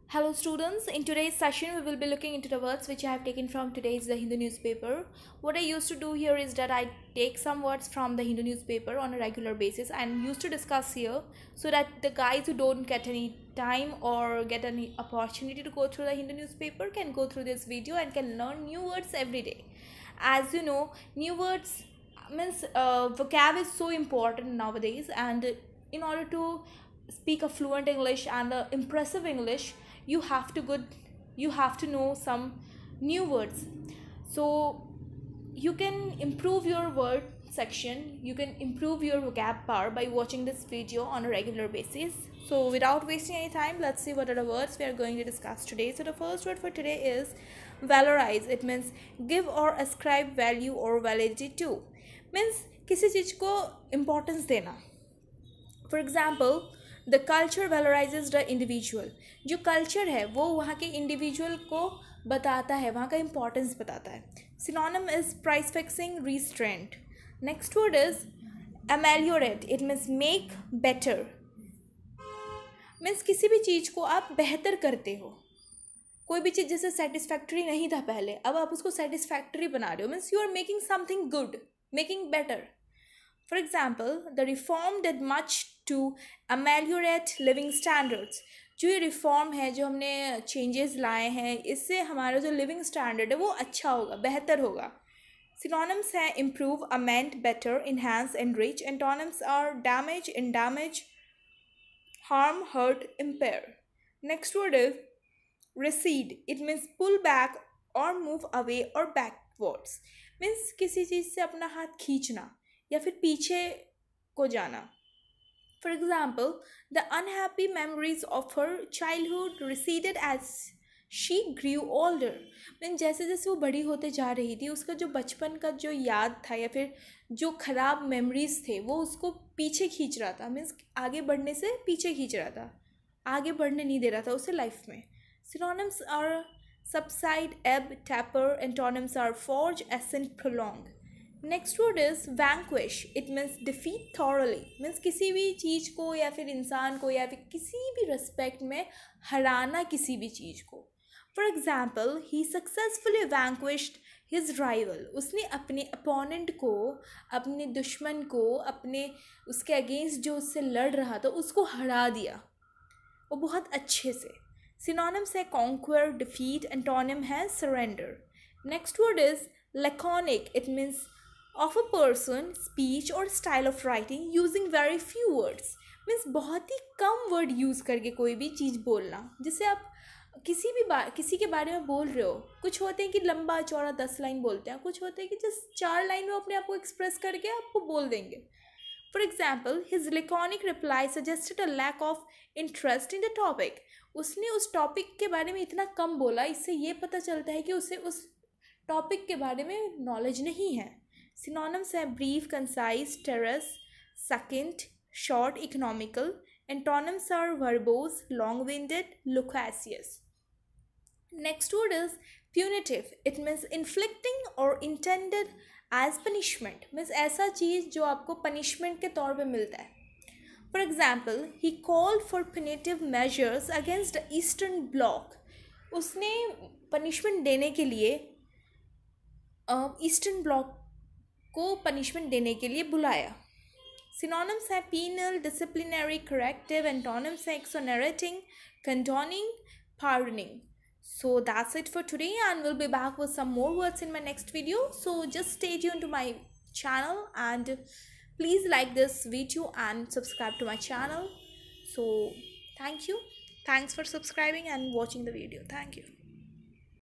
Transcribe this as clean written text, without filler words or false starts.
Hello students, in today's session we will be looking into the words which I have taken from today's The Hindu newspaper. What I used to do here is that I take some words from the Hindu newspaper on a regular basis and used to discuss here so that the guys who don't get any time or get any opportunity to go through the Hindu newspaper can go through this video and can learn new words every day. As you know, new words means vocab is so important nowadays, and in order to speak a fluent English and a impressive English, you have to know some new words. So you can improve your word section, you can improve your vocab power by watching this video on a regular basis. So without wasting any time, let's see what are the words we are going to discuss today. So the first word for today is valorize. It means give or ascribe value or validity to. Means किसी चीज़ को importance देना. For example, the culture valorises the individual. जो culture है वो वहाँ के individual को बताता है, वहाँ का इंपॉर्टेंस बताता है. Synonym is price fixing, restraint. Next word is ameliorate. It means make better. Means किसी भी चीज़ को आप बेहतर करते हो. कोई भी चीज़ जैसे सेटिस्फैक्ट्री नहीं था पहले, अब आप उसको सेटिस्फैक्ट्री बना रहे हो. Means you are making something good, making better. For example, the reform did much to ameliorate living standards. जो ये रिफॉर्म है, जो हमने चेंजेस लाए हैं, इससे हमारा जो लिविंग स्टैंडर्ड है वो अच्छा होगा, बेहतर होगा. सिनोनिम्स हैं improve, amend, better, enhance, enrich. Antonyms are damage, endamage, harm, hurt, impair. Next word is recede. It means pull back or move away or backwards. Means किसी चीज़ से अपना हाथ खींचना या फिर पीछे को जाना. For example, the unhappy memories of her childhood receded as she grew older. Mean जैसे जैसे वो बड़ी होते जा रही थी, उसका जो बचपन का जो याद था या फिर जो ख़राब मेमोरीज थे वो उसको पीछे खींच रहा था. मीन्स आगे बढ़ने से पीछे खींच रहा था, आगे बढ़ने नहीं दे रहा था उसे लाइफ में. Synonyms are subside, ebb, taper. Antonyms are forge, ascent, prolong. Next word is vanquish. It means defeat thoroughly. Means किसी भी चीज़ को या फिर इंसान को या फिर किसी भी रिस्पेक्ट में हराना किसी भी चीज़ को. For example, he successfully vanquished his rival. उसने अपने अपोनेंट को, अपने दुश्मन को, अपने उसके अगेंस्ट जो उससे लड़ रहा था उसको हरा दिया, वो बहुत अच्छे से. सिनोनिम्स है कॉन्क्वर, डिफीट. एंटोनिम है surrender. Next word is laconic. It means of a person, speech or style of writing using very few words. Means बहुत ही कम वर्ड यूज़ करके कोई भी चीज़ बोलना. जिससे आप किसी के बारे में बोल रहे हो, कुछ होते हैं कि लंबा चौड़ा 10 लाइन बोलते हैं, कुछ होते हैं कि जस्ट 4 लाइन में अपने आप को एक्सप्रेस करके आपको बोल देंगे. For example, his laconic reply suggested a lack of interest in the topic. उसने उस टॉपिक के बारे में इतना कम बोला, इससे ये पता चलता है कि उसे उस टॉपिक के बारे में नॉलेज नहीं है. सिनोनिम्स है brief, concise, terse, succinct, short, economical. Antonyms are verbose, long winded, loquacious. Next word is punitive. It means inflicting or intended as punishment. Means ऐसा चीज़ जो आपको पनिशमेंट के तौर पे मिलता है. For example, he called for punitive measures against the eastern bloc. उसने पनिशमेंट देने के लिए ईस्टर्न ब्लॉक को पनिशमेंट देने के लिए बुलाया. सिनोनिम्स है पीनल, डिसिप्लिनरी, करेक्टिव. एंटोनिम्स है exonerating, condoning, pardoning. So that's it for today, and we'll be back with some more words in my next video. So just stay tuned to my channel and please like this video and subscribe to my channel. So thank you. Thanks for subscribing and watching the video. Thank you.